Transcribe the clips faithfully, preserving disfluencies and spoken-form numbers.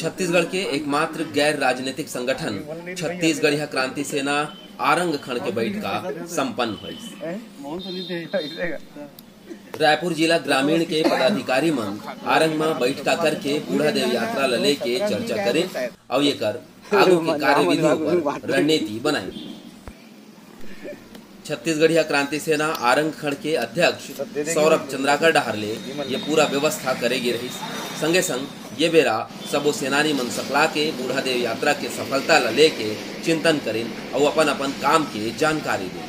छत्तीसगढ़ के एकमात्र गैर राजनीतिक संगठन छत्तीसगढ़िया क्रांति सेना आरंग खंड के बैठका संपन्न हुई। रायपुर जिला ग्रामीण के पदाधिकारी मन आरंग में बैठका करके बूढ़ा देव यात्रा ल लेके चर्चा करे और ये कर आगे की कार्यविधि पर रणनीति बनाई। छत्तीसगढ़िया क्रांति सेना आरंग खंड के अध्यक्ष सौरभ चंद्राकर डहारले ये पूरा व्यवस्था करेगी रही। संगे संग ये बेरा सबो सेनानी मन सकला के बूढ़ा देव यात्रा के सफलता ला लेके चिंतन करें और अपन अपन काम के जानकारी दें।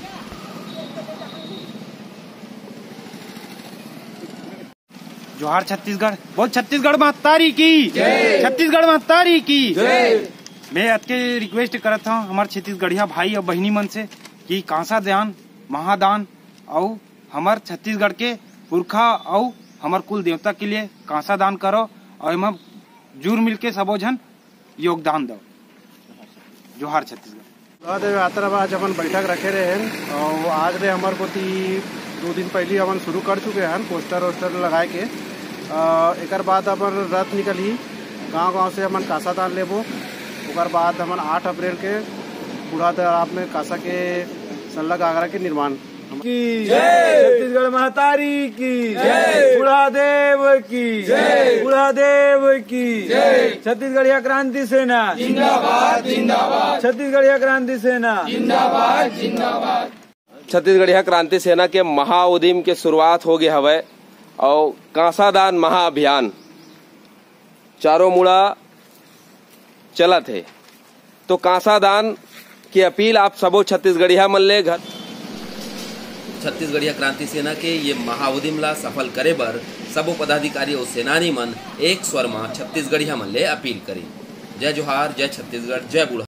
जोहार छत्तीसगढ़, बोल छत्तीसगढ़ महतारी की, छत्तीसगढ़ महतारी की। मैं आपके रिक्वेस्ट करता हूँ हमारे छत्तीसगढ़िया भाई और बहनी मन से कि कांसा दान महादान और हमार छत्तीसगढ़ के पुरखा और हमार कुल देवता के लिए कांसा दान करो और हम जुर मिल के सबो जन योगदान दो। जोहार छत्तीसगढ़। यात्रा आज अपन बैठक रखे रहे हैं और आज रे हमारे को दो दिन पहले अपन शुरू कर चुके हैं पोस्टर वोस्टर लगाए के। एक बाद अपन रथ निकली गांव गांव से अपन कांसा दान लेबो। ओकर बाद हमन आठ अप्रैल के बूढ़ा तालाब में कांसा के संलग्न आगरा के निर्माण की छत्तीसगढ़ महतारी की, बूढ़ा देव की, बूढ़ा देव की, छत्तीसगढ़िया क्रांति सेना जिंदाबाद जिंदाबाद, छत्तीसगढ़िया क्रांति सेना जिंदाबाद जिंदाबाद। छत्तीसगढ़िया क्रांति सेना के महाउद्यम के शुरुआत हो गया हवे और कांसा दान महाअभियान चारों मुड़ा चलत है। तो कांसा दान की अपील आप सबो छत्तीसगढ़िया मन ले घर छत्तीसगढ़िया क्रांति सेना के ये महाउद्यम ला सफल करे बर सबो पदाधिकारी और सेनानी मन एक स्वर में छत्तीसगढ़िया मन ले अपील करी। जय जोहार, जय छत्तीसगढ़, जय बूढ़ा।